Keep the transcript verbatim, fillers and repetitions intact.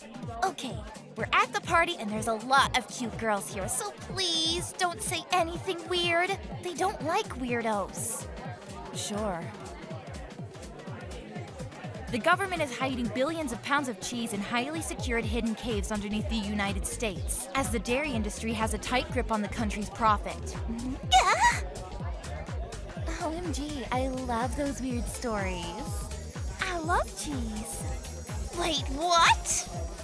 Okay, we're at the party and there's a lot of cute girls here, so please don't say anything weird. They don't like weirdos. Sure. The government is hiding billions of pounds of cheese in highly secured hidden caves underneath the United States, as the dairy industry has a tight grip on the country's profit. Mm-hmm. O M G, I love those weird stories. I love cheese. Wait, what?